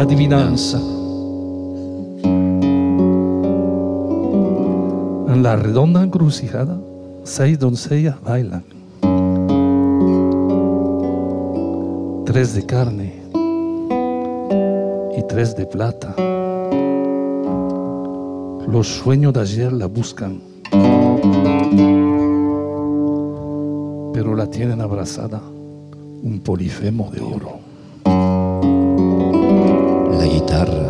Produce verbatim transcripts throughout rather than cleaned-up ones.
adivinanza. En la redonda encrucijada, seis doncellas bailan. Tres de carne y tres de plata. Los sueños de ayer la buscan, pero la tienen abrazada un polifemo de oro. La guitarra.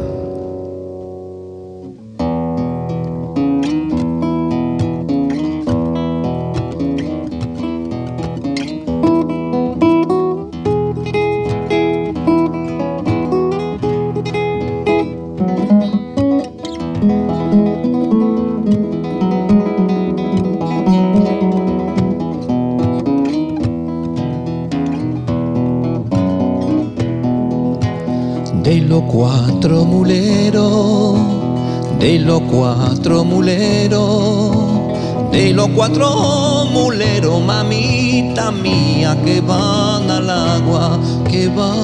De los cuatro muleros, de los cuatro muleros, de los cuatro muleros, mamita mía, que van al agua, que van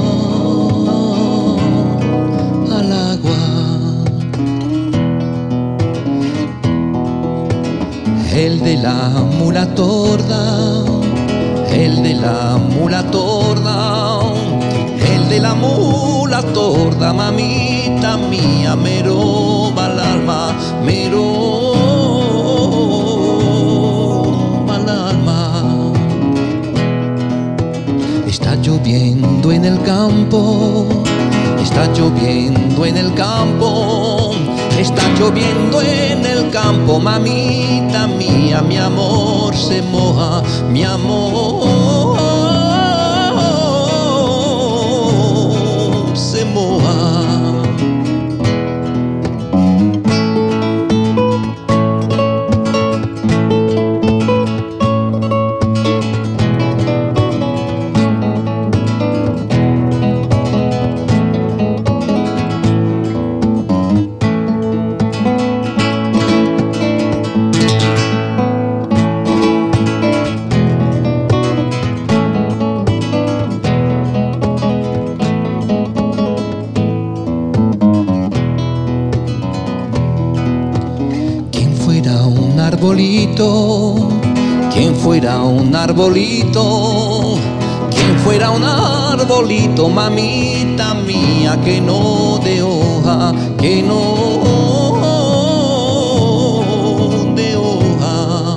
al agua. El de la mula torda, el de la mula torda, el de la mula torda, mamita mía, me roba el alma, me roba el alma. Está lloviendo en el campo, está lloviendo en el campo, está lloviendo en el campo, mamita mía, mi amor se moja, mi amor se moja. Arbolito, quien fuera un arbolito, quien fuera un arbolito, mamita mía, que no de hoja, que no de hoja.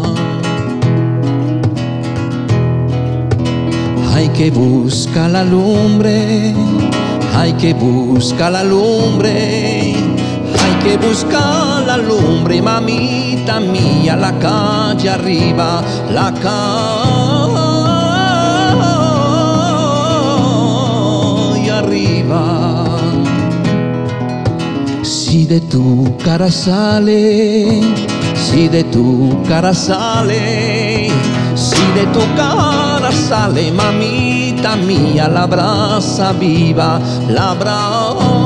Hay que buscar la lumbre, hay que buscar la lumbre, hay que buscar la lumbre, mamita mía, la calle arriba, la calle arriba. Si de tu cara sale, si de tu cara sale, si de tu cara sale, mamita mía, la brasa viva, la brasa